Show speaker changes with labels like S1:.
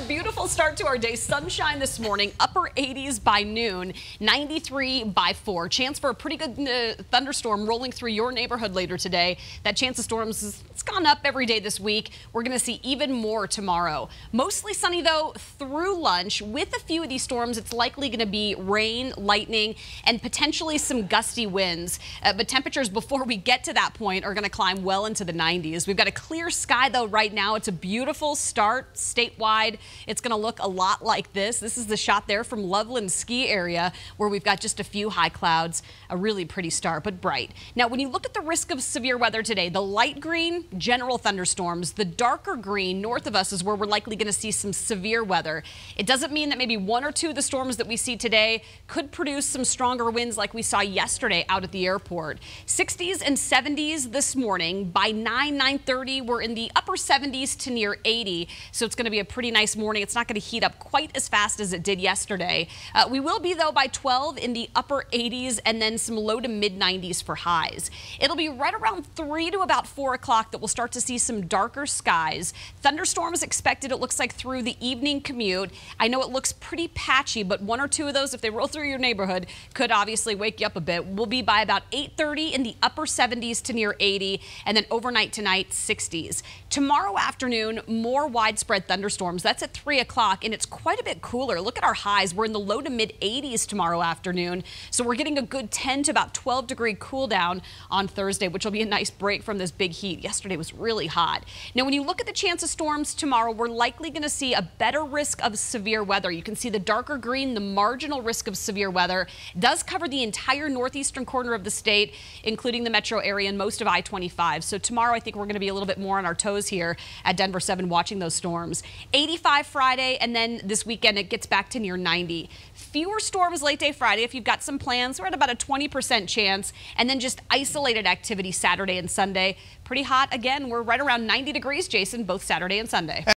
S1: beautiful start to our day. Sunshine this morning, upper 80s by noon, 93 by 4. Chance for a pretty good thunderstorm rolling through your neighborhood later today. That chance of storms, it's gone up every day this week. We're going to see even more tomorrow. Mostly sunny, though, through lunch. With a few of these storms, it's likely going to be rain, lightning, and potentially some gusty winds. But temperatures before we get to that point are going to climb well into the 90s. We've got a clear sky, though, right now. It's a beautiful start statewide. It's going to look a lot like this. This is the shot there from Loveland Ski Area, where we've got just a few high clouds. A really pretty start, but bright. Now, when you look at the risk of severe weather today, the light green, general thunderstorms. The darker green north of us is where we're likely going to see some severe weather. It doesn't mean that maybe one or two of the storms that we see today could produce some stronger winds like we saw yesterday out at the airport. 60s and 70s this morning. By 9:30, we're in the upper 70s to near 80. So it's going to be a pretty nice morning. It's not going to heat up quite as fast as it did yesterday. We will be, though, by 12 in the upper 80s and then some low to mid 90s for highs. It'll be right around 3 to about 4 o'clock that we'll start to see some darker skies. Thunderstorms expected, it looks like, through the evening commute. I know it looks pretty patchy, but one or two of those, if they roll through your neighborhood, could obviously wake you up a bit. We'll be by about 8:30 in the upper 70s to near 80, and then overnight tonight, 60s. Tomorrow afternoon, more widespread thunderstorms. That's at 3 o'clock, and it's quite a bit cooler. Look at our highs. We're in the low to mid 80s tomorrow afternoon, so we're getting a good 10 to about 12-degree cool down on Thursday, which will be a nice break from this big heat. Yesterday was really hot. Now, when you look at the chance of storms tomorrow, we're likely going to see a better risk of severe weather. You can see the darker green, the marginal risk of severe weather. It does cover the entire northeastern corner of the state, including the metro area and most of I-25. So tomorrow, I think we're going to be a little bit more on our toes here at Denver 7 watching those storms. 85 Friday, and then this weekend it gets back to near 90. Fewer storms late day Friday. If you've got some plans, we're at about a 20% chance, and then just isolated activity Saturday and Sunday. Pretty hot again. We're right around 90 degrees, Jason, both Saturday and Sunday.